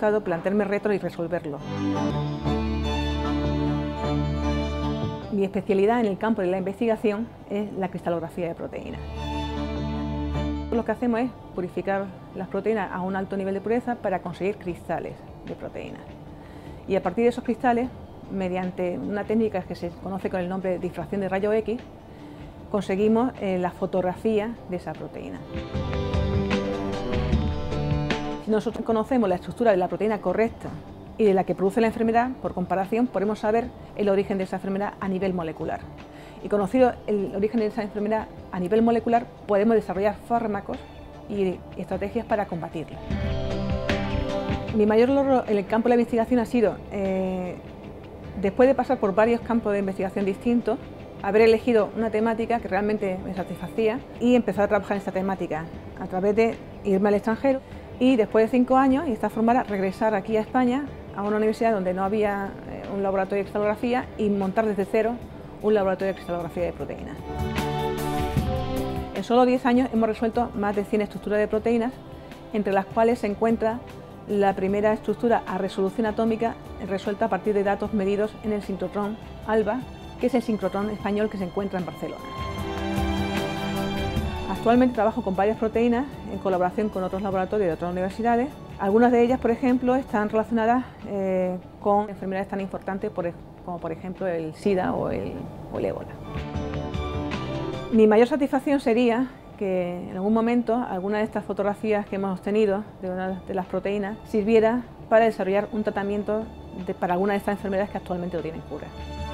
gustado plantearme retos y resolverlos. Mi especialidad en el campo de la investigación es la cristalografía de proteínas. Lo que hacemos es purificar las proteínas a un alto nivel de pureza para conseguir cristales de proteínas. Y a partir de esos cristales, mediante una técnica que se conoce con el nombre de difracción de rayos X, conseguimos la fotografía de esa proteína. Si nosotros conocemos la estructura de la proteína correcta y de la que produce la enfermedad, por comparación podemos saber el origen de esa enfermedad a nivel molecular. Y conocido el origen de esa enfermedad a nivel molecular, podemos desarrollar fármacos y estrategias para combatirla. Mi mayor logro en el campo de la investigación ha sido, después de pasar por varios campos de investigación distintos, haber elegido una temática que realmente me satisfacía y empezar a trabajar en esta temática a través de irme al extranjero y después de 5 años y estar formada, regresar aquí a España a una universidad donde no había un laboratorio de cristalografía y montar desde cero un laboratorio de cristalografía de proteínas. En solo 10 años hemos resuelto más de 100 estructuras de proteínas, entre las cuales se encuentra la primera estructura a resolución atómica resuelta a partir de datos medidos en el sincrotrón ALBA, que es el sincrotrón español que se encuentra en Barcelona. Actualmente trabajo con varias proteínas en colaboración con otros laboratorios de otras universidades. Algunas de ellas, por ejemplo, están relacionadas con enfermedades tan importantes como por ejemplo el SIDA o el ébola. Mi mayor satisfacción sería que en algún momento alguna de estas fotografías que hemos obtenido de una de las proteínas sirviera para desarrollar un tratamiento para alguna de estas enfermedades que actualmente no tienen cura.